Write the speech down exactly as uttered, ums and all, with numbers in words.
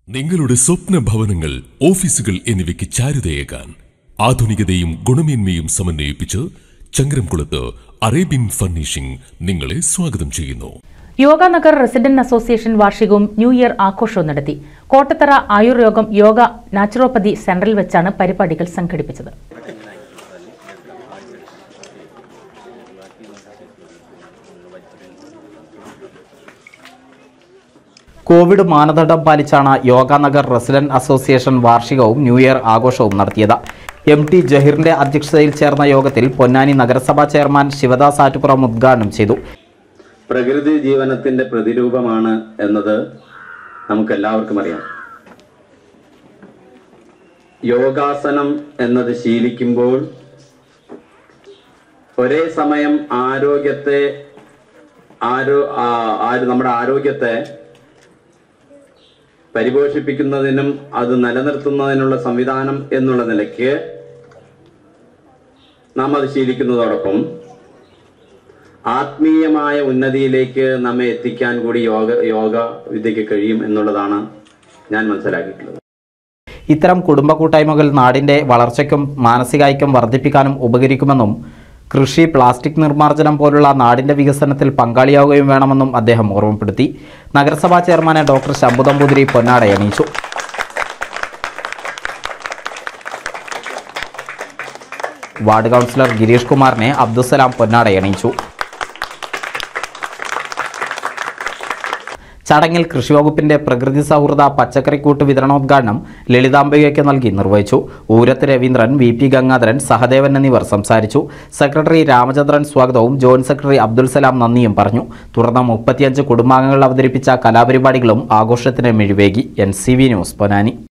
നിങ്ങളുടെ സ്വപ്ന ഭവനങ്ങൾ, ഓഫീസുകൾ എന്നിവയ്ക്ക് ചാരുതയേകാൻ ആധുനികതയും ഗുണമേന്മയും സമന്വയിപ്പിച്ച് ചങ്ങരംകുളത്ത് അറേബ്യൻ ഫർണിഷിംഗ് നിങ്ങളെ സ്വാഗതം ചെയ്യുന്നു. യോഗനഗർ റെസിഡന്റ് അസോസിയേഷൻ വാർഷികവും ന്യൂ ഇയർ ആഘോഷവും നടത്തി. കോട്ടത്തറ ആയുർയോഗം യോഗ നാച്ചുറോപ്പതി സെന്ററിൽ വെച്ചാണ് പരിപാടികൾ സംഘടിപ്പിച്ചത്. കോവിഡ് മാനദണ്ഡം പാലിച്ചാണ് യോഗനഗർ റെസിഡന്റ് അസോസിയേഷൻ വാർഷികവും ന്യൂ ഇയർ ആഘോഷവും നടത്തിയത്. എം ടി ജഹീറിന്റെ അധ്യക്ഷതയിൽ ചേർന്ന യോഗത്തിൽ പൊന്നാനി നഗരസഭാ ചെയർമാൻ ശിവദാസ് ആറ്റുപുറം ഉദ്ഘാടനം ചെയ്തു. പ്രകൃതി ജീവനത്തിന്റെ പ്രതിരൂപമാണ് എന്നത് നമുക്കെല്ലാവർക്കും അറിയാം. യോഗാസനം എന്നത് ശീലിക്കുമ്പോൾ ഒരേ സമയം ആരോഗ്യത്തെ ആരോ നമ്മുടെ ആരോഗ്യത്തെ പരിപോഷിപ്പിക്കുന്നതിനും അത് നിലനിർത്തുന്നതിനുള്ള സംവിധാനം എന്നുള്ള നിലയ്ക്ക് നാം അത് ശീലിക്കുന്നതോടൊപ്പം ആത്മീയമായ ഉന്നതിയിലേക്ക് നമ്മെ എത്തിക്കാൻ കൂടി യോഗ യോഗ വിദ്യയ്ക്ക് കഴിയും എന്നുള്ളതാണ് ഞാൻ മനസ്സിലാക്കിയിട്ടുള്ളത്. ഇത്തരം കുടുംബ കൂട്ടായ്മകൾ നാടിന്റെ വളർച്ചയ്ക്കും മാനസികായ്ക്കും വർദ്ധിപ്പിക്കാനും ഉപകരിക്കുമെന്നും കൃഷി, പ്ലാസ്റ്റിക് നിർമ്മാർജ്ജനം പോലുള്ള നാടിന്റെ വികസനത്തിൽ പങ്കാളിയാവുകയും വേണമെന്നും അദ്ദേഹം ഓർമ്മപ്പെടുത്തി. നഗരസഭാ ചെയർമാനെ ഡോക്ടർ ശംഭു നമ്പൂതിരി പൊന്നാടയണിയിച്ചു. വാർഡ് കൗൺസിലർ ഗിരീഷ് കുമാറിനെ അബ്ദുസലാം പൊന്നാടയണിയിച്ചു. ചടങ്ങിൽ കൃഷിവകുപ്പിന്റെ പ്രകൃതി സൗഹൃദ പച്ചക്കറിക്കൂട്ട് വിതരണോദ്ഘാടനം ലളിതാംബികയ്ക്ക് നൽകി നിർവഹിച്ചു. ഊരത്ത് രവീന്ദ്രൻ, വി പി ഗംഗാധരൻ, സഹദേവൻ എന്നിവർ സംസാരിച്ചു. സെക്രട്ടറി രാമചന്ദ്രൻ സ്വാഗതവും ജോയിന്റ് സെക്രട്ടറി അബ്ദുൽ സലാം നന്ദിയും പറഞ്ഞു. തുടർന്ന് മുപ്പത്തിയഞ്ച് കുടുംബാംഗങ്ങൾ അവതരിപ്പിച്ച കലാപരിപാടികളും ആഘോഷത്തിന് മിഴിവേകി. N C V news Ponnani.